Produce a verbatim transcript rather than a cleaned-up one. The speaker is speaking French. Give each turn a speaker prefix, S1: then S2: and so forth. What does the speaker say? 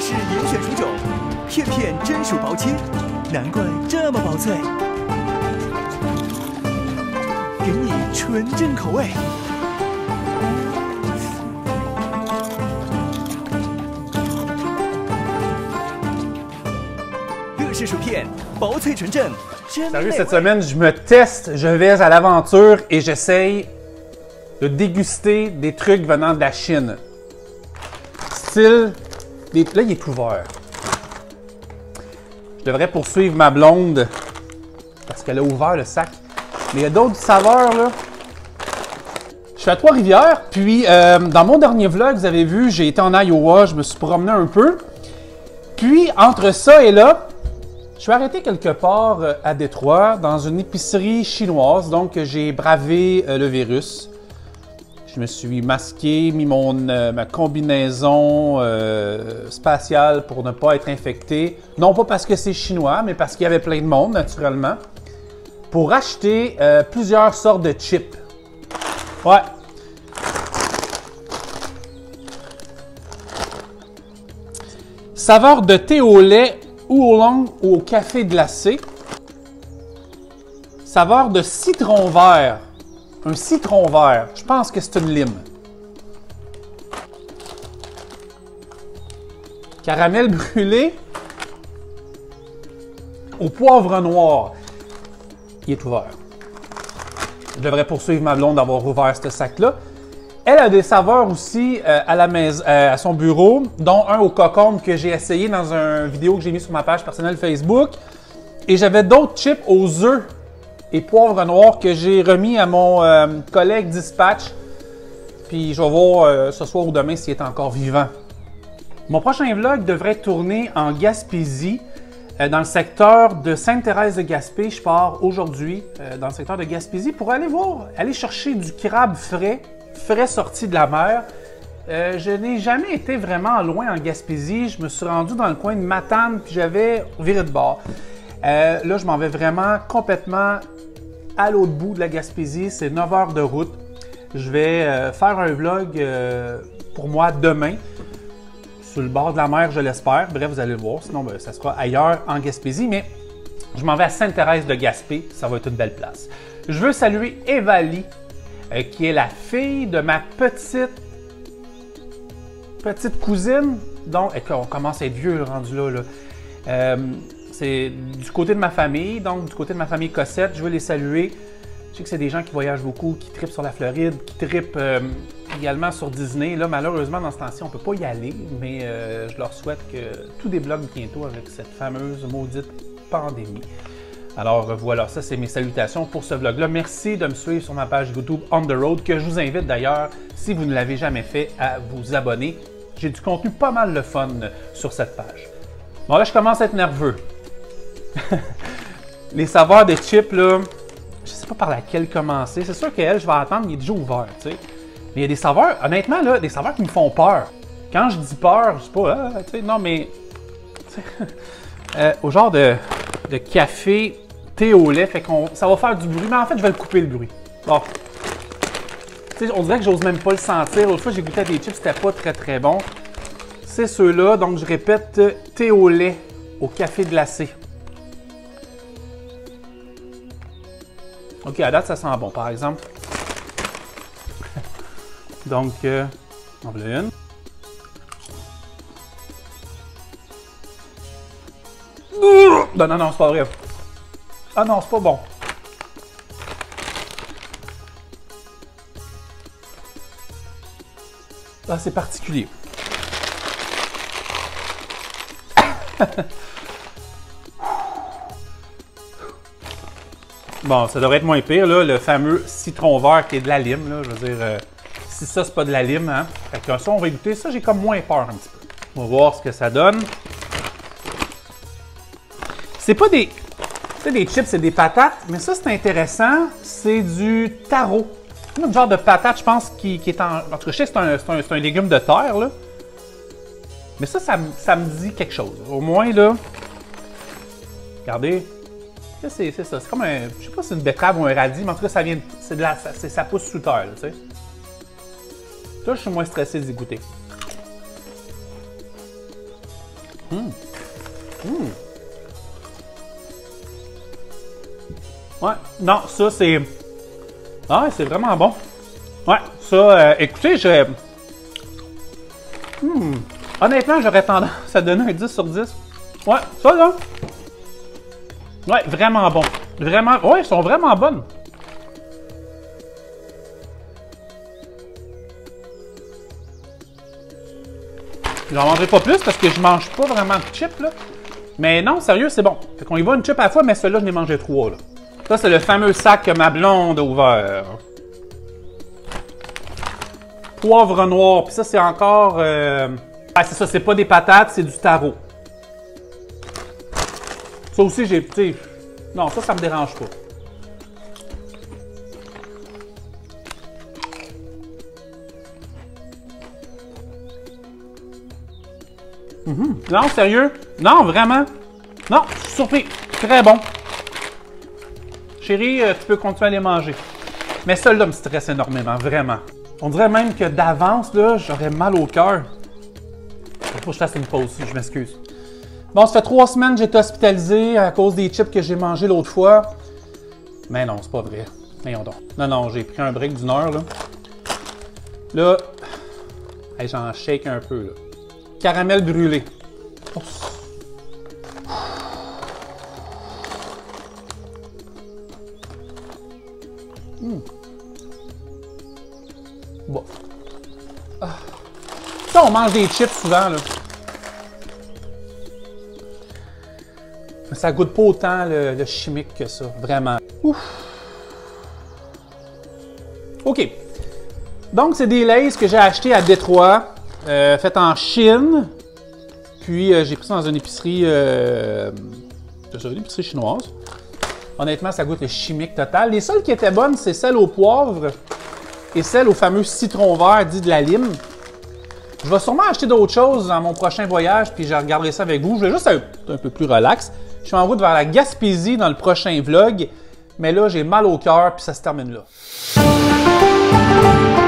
S1: 是严选属种，片片真属薄切，难怪这么薄脆。给你纯正口味。乐事薯片，薄脆纯正，真
S2: Sérieux,
S1: 美
S2: cette
S1: 味。
S2: semaine, je me teste, je vais à l'aventure et j'essaye de déguster des trucs venant de la Chine. Style, des... là, il est ouvert. Je devrais poursuivre ma blonde parce qu'elle a ouvert le sac. Mais il y a d'autres saveurs, là. Je suis à Trois-Rivières, puis euh, dans mon dernier vlog, vous avez vu, j'ai été en Iowa, je me suis promené un peu. Puis, entre ça et là, je suis arrêté quelque part euh, à Détroit, dans une épicerie chinoise, donc j'ai bravé euh, le virus. Je me suis masqué, mis mon, euh, ma combinaison euh, spatiale pour ne pas être infecté. Non pas parce que c'est chinois, mais parce qu'il y avait plein de monde, naturellement. Pour acheter euh, plusieurs sortes de chips. Ouais. Saveur de thé au lait ou au long ou au café glacé. Saveur de citron vert. Un citron vert. Je pense que c'est une lime. Caramel brûlé au poivre noir. Il est ouvert. Je devrais poursuivre ma blonde d'avoir ouvert ce sac-là. Elle a des saveurs aussi euh, à la maison, euh, à son bureau, dont un au cocombe que j'ai essayé dans une vidéo que j'ai mis sur ma page personnelle Facebook. Et j'avais d'autres chips aux œufs et poivre noir que j'ai remis à mon euh, collègue Dispatch. Puis je vais voir euh, ce soir ou demain s'il est encore vivant. Mon prochain vlog devrait tourner en Gaspésie, euh, dans le secteur de Sainte-Thérèse-de-Gaspé. Je pars aujourd'hui euh, dans le secteur de Gaspésie pour aller voir, aller chercher du crabe frais, frais sorti de la mer. Euh, je n'ai jamais été vraiment loin en Gaspésie. Je me suis rendu dans le coin de Matane, puis j'avais viré de bord. Euh, là, je m'en vais vraiment complètement à l'autre bout de la Gaspésie. C'est neuf heures de route. Je vais euh, faire un vlog euh, pour moi demain, sur le bord de la mer, je l'espère. Bref, vous allez le voir. Sinon, ben, ça sera ailleurs en Gaspésie. Mais je m'en vais à Sainte-Thérèse-de-Gaspé. Ça va être une belle place. Je veux saluer Evalie, euh, qui est la fille de ma petite petite cousine. Donc, et on commence à être vieux, rendu là. là. Euh, c'est du côté de ma famille, donc du côté de ma famille Cossette. Je veux les saluer. Je sais que c'est des gens qui voyagent beaucoup, qui trippent sur la Floride, qui trippent euh, également sur Disney. Là, malheureusement, dans ce temps-ci, on ne peut pas y aller, mais euh, je leur souhaite que tout débloque bientôt avec cette fameuse maudite pandémie. Alors euh, voilà, ça c'est mes salutations pour ce vlog-là. Merci de me suivre sur ma page YouTube On The Road, que je vous invite d'ailleurs, si vous ne l'avez jamais fait, à vous abonner. J'ai du contenu pas mal le fun sur cette page. Bon là, je commence à être nerveux. Les saveurs de chips, là, je sais pas par laquelle commencer. C'est sûr qu'elle, je vais attendre, il est déjà ouvert, tu sais. Mais il y a des saveurs, honnêtement, là, des saveurs qui me font peur. Quand je dis peur, je sais pas, ah, tu sais, non, mais euh, au genre de, de café, thé au lait, fait qu'on, ça va faire du bruit, mais en fait, je vais le couper, le bruit. Bon. Tu sais, on dirait que j'ose même pas le sentir. L'autre fois, j'ai goûté à des chips, c'était pas très, très bon. C'est ceux-là, donc je répète, thé au lait, au café glacé. Ok, à date, ça sent bon, par exemple. Donc, euh, on voilà une. Non, non, non, c'est pas vrai. Ah non, c'est pas bon. Ah, c'est particulier. Bon, ça devrait être moins pire, là, le fameux citron vert qui est de la lime, là, je veux dire, euh, si ça, c'est pas de la lime, hein. Fait que ça, on va goûter. Ça, j'ai comme moins peur un petit peu. On va voir ce que ça donne. C'est pas des... Tu sais, des chips, c'est des patates, mais ça, c'est intéressant. C'est du taro. C'est un genre de patate, je pense, qui, qui est en... En tout cas, je sais que c'est un, c'est un, c'est un légume de terre, là. Mais ça, ça, ça me dit quelque chose. Au moins, là... Regardez. C'est ça, c'est comme un, je sais pas si c'est une betterave ou un radis, mais en tout cas, ça vient, c'est de la, ça, ça pousse sous terre, tu sais. Là, je suis moins stressé d'y goûter. Hum. Hum. Ouais, non, ça c'est... Ah, c'est vraiment bon. Ouais, ça, euh, écoutez, je... Hmm. Honnêtement, j'aurais tendance à donner un dix sur dix. Ouais, ça là. Ouais, vraiment bon. Vraiment, ouais, ils sont vraiment bonnes. J'en mangerai pas plus parce que je mange pas vraiment de chips, là. Mais non, sérieux, c'est bon. Fait qu'on y va une chip à la fois, mais celui-là, je n'ai mangé trois, là. Ça, c'est le fameux sac que ma blonde a ouvert. Poivre noir. Puis ça, c'est encore... Euh... Ah, c'est ça, c'est pas des patates, c'est du taro. Ça aussi, j'ai... Tu sais... Non, ça, ça me dérange pas. Mm-hmm. Non, sérieux? Non, vraiment? Non, je suis surpris. Très bon. Chérie, euh, tu peux continuer à les manger. Mais celui-là me stresse énormément, vraiment. On dirait même que d'avance, là, j'aurais mal au cœur. Il faut que je fasse une pause, je m'excuse. Bon, ça fait trois semaines que j'ai été hospitalisé à cause des chips que j'ai mangés l'autre fois. Mais non, c'est pas vrai. Voyons donc. Non, non, j'ai pris un break d'une heure, là. Là, hey, j'en shake un peu, là. Caramel brûlé. Oh. Mmh. Bon. Ah. Ça, on mange des chips souvent, là. Mais ça goûte pas autant le, le chimique que ça, vraiment. Ouf. OK. Donc, c'est des Lay's que j'ai achetés à Détroit, euh, faites en Chine. Puis, euh, j'ai pris ça dans une épicerie, euh, une épicerie chinoise. Honnêtement, ça goûte le chimique total. Les seules qui étaient bonnes, c'est celle au poivre et celle au fameux citron vert dit de la lime. Je vais sûrement acheter d'autres choses dans mon prochain voyage, puis je regarderai ça avec vous. Je vais juste être un peu plus relax. Je suis en route vers la Gaspésie dans le prochain vlog, mais là, j'ai mal au cœur, puis ça se termine là.